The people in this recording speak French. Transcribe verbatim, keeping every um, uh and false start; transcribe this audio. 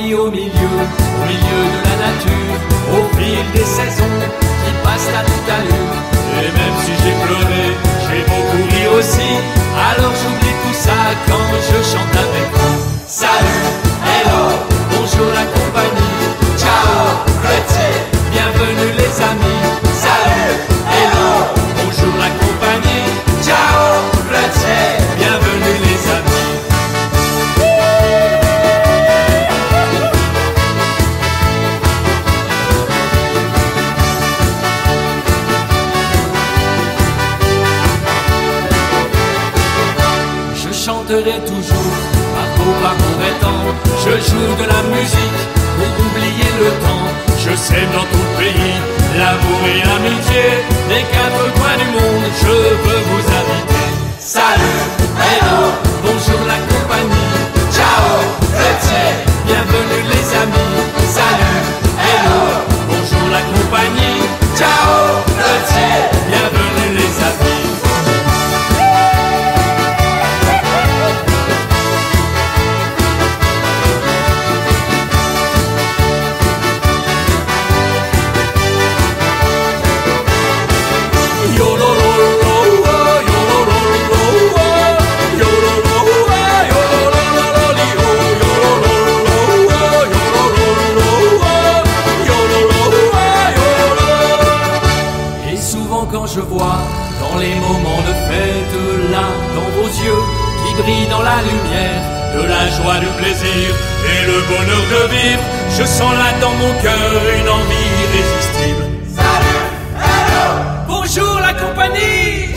compagnie au milieu, au milieu de la nature, au fil des saisons qui passent à toute allure. Et même si j'ai pleuré, j'ai beaucoup ri aussi, alors j'oublie tout ça quand je chante avec vous. Salut, hello, bonjour la compagnie, ciao, grazie, bienvenue les amis. Salut, hello, bonjour la compagnie, ciao, grazie, bienvenue les amis. Je chanterai toujours, par beau parcours étant, je joue de la musique pour oublier le temps. Je sème dans tout le pays l'amour et l'amitié, des quatre coins du monde, je veux vous inviter. Salut, hello, bonjour la compagnie, ciao, grazie, bienvenue les amis. Salut, hello, bonjour la compagnie, ciao, grazie, bienvenue les amis. Quand je vois dans les moments de fête, là, dans vos yeux qui brillent dans la lumière, de la joie, du plaisir et le bonheur de vivre, je sens là dans mon cœur une envie irrésistible. Salut, hello, bonjour la compagnie.